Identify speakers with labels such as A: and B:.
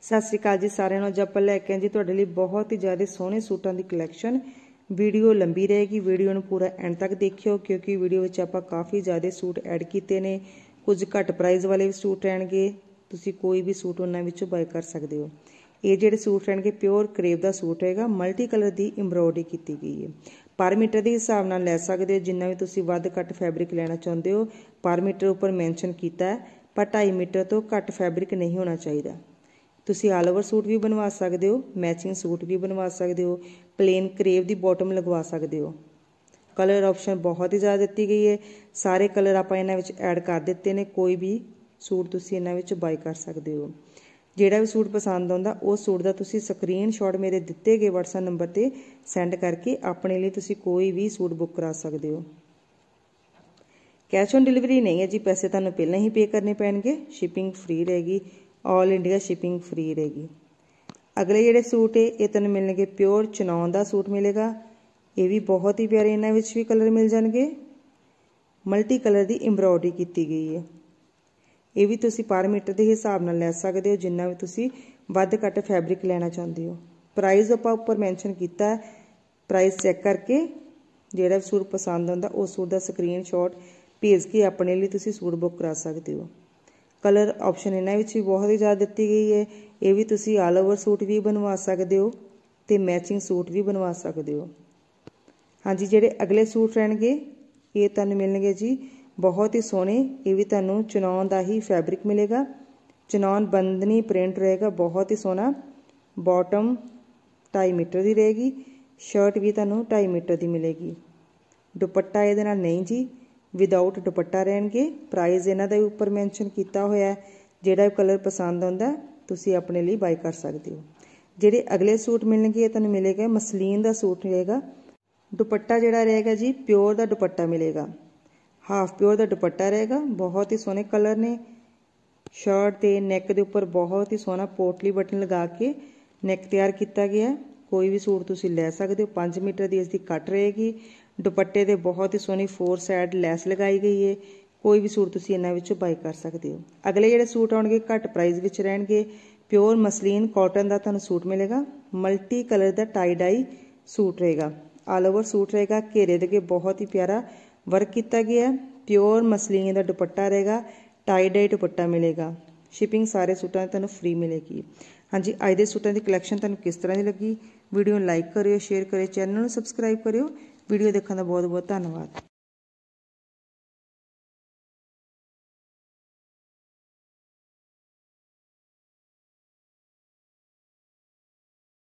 A: सत श्री अकाल जी सारिਆਂ ਨੂੰ। ਅੱਜ ਆਪਾਂ ਲੈ ਕੇ ਆਏ ਜੀ ਤੁਹਾਡੇ ਲਈ बहुत ही ज़्यादा सोहने सूटां ਦੀ कलैक्शन। वीडियो लंबी रहेगी, वीडियो ਨੂੰ पूरा एंड तक देखियो क्योंकि वीडियो ਵਿੱਚ ਆਪਾਂ काफ़ी ज़्यादा सूट ऐड ਕੀਤੇ ਨੇ। कुछ घट प्राइस वाले भी सूट रहणगे, ਤੁਸੀਂ कोई भी सूट ਉਹਨਾਂ ਵਿੱਚੋਂ बाय कर सकते हो। ਇਹ ਜਿਹੜੇ सूट रहणगे प्योर करेब ਦਾ सूट ਹੈਗਾ, मल्टी कलर ਦੀ एम्ब्रॉयडरी ਕੀਤੀ ਗਈ ਹੈ। पर मीटर के हिसाब नाल लै सकते हो, जिन्ना भी तुसीं वध घट फैब्रिक लेना चाहते हो। पर मीटर उपर मैंशन किया है, पर 2.5 मीटर तो घट फैब्रिक नहीं होना चाहिए। तुसीं ऑल ओवर सूट भी बनवा सकते हो, मैचिंग सूट भी बनवा सकते हो, प्लेन करेब की बॉटम लगवा सकते हो। कलर ऑप्शन बहुत ही ज़्यादा दी गई है, सारे कलर आप इन्हां विच ऐड कर दिते ने। कोई भी सूट तुसीं इन्हां विच बाय कर सकते हो। ਜਿਹੜਾ भी सूट पसंद आता उस सूट का तुसीं स्क्रीनशॉट मेरे दिते गए WhatsApp नंबर पर सेंड करके अपने लिए तुसीं कोई भी सूट बुक करा सकते हो। कैश ऑन डिलीवरी नहीं है जी, पैसे तुहानूं पहले ही पे करने पैणगे। शिपिंग फ्री रहेगी, ऑल इंडिया शिपिंग फ्री रहेगी। अगले जिहड़े सूट है ये तुहानूं मिलणगे प्योर चनौन का सूट मिलेगा। ये भी बहुत ही प्यारे, इन्हां विच भी कलर मिल जाणगे। मल्टी कलर की एम्ब्रॉयडरी की गई है। ये भी तुसी पर मीटर के हिसाब नाल लै सकते हो, जिन्ना भी तुसी वध घट फैब्रिक लेना चाहते हो। प्राइस आपां उपर मैंशन किया है, प्राइस चैक करके जिहड़ा सूट पसंद आता उस सूट का स्क्रीनशॉट भेज के अपने लिए तुसी सूट बुक करा सकते हो। कलर ऑप्शन इन्हां विच भी बहुत ही ज़्यादा दी गई है। ये भी तुसी ऑल ओवर सूट भी बनवा सकते हो तो मैचिंग सूट भी बनवा सकते हो। हाँ जी, जिहड़े अगले सूट रहणगे ये तुहानूं मिलणगे जी बहुत ही सोहने। ये भी तुहानूं चनौन का ही फैब्रिक मिलेगा, चनौन बंदनी प्रिंट रहेगा, बहुत ही सोहना। बॉटम 2.5 मीटर की रहेगी, शर्ट भी तुहानूं 2.5 मीटर की मिलेगी। दुपट्टा ये नहीं जी, विदाउट दुपट्टा रहणगे। प्राइस इन्हां दा उपर मैंशन किया होया है, जिहड़ा कलर पसंद आउंदा तुसीं अपने लिए बाय कर सकते हो। जिहड़े अगले सूट मिलणगे ये तुहानूं मिलेगा मसलीन का सूट रहेगा। दुपट्टा जिहड़ा रहेगा जी प्योर का दुपट्टा मिलेगा, हाफ प्योर का दुपट्टा रहेगा। बहुत ही सोहने कलर ने। शर्ट के नैक के उपर बहुत ही सोहना पोटली बटन लगा के नैक तैयार किया गया है। कोई भी सूट तुसीं लै सकते हो। 5 मीटर की इसकी कट रहेगी। दुपट्टे दे बहुत ही सोहनी 4 साइड लैस लगाई गई है। कोई भी सूट तुसीं इन्हां विचों बाय कर सकते हो। अगले जिहड़े सूट आउणगे घट प्राइस विच रहणगे। प्योर मसलीन कॉटन का तुहानूं सूट मिलेगा। मल्टी कलर का टाई डाई सूट रहेगा, ऑल ओवर सूट रहेगा। घेरे दे बहुत ही प्यारा वर्क किया गया है। प्योर मसलीन का दुपट्टा रहेगा, टाई डाई दुपट्टा मिलेगा। शिपिंग सारे सूटों तुहानूं फ्री मिलेगी। हाँ जी, अज के सूटों की कलैक्शन तुहानूं किस तरह की लगी? वीडियो लाइक करियो, शेयर करियो, चैनल नूं सबसक्राइब करियो। वीडियो देखने का बहुत बहुत धन्यवाद।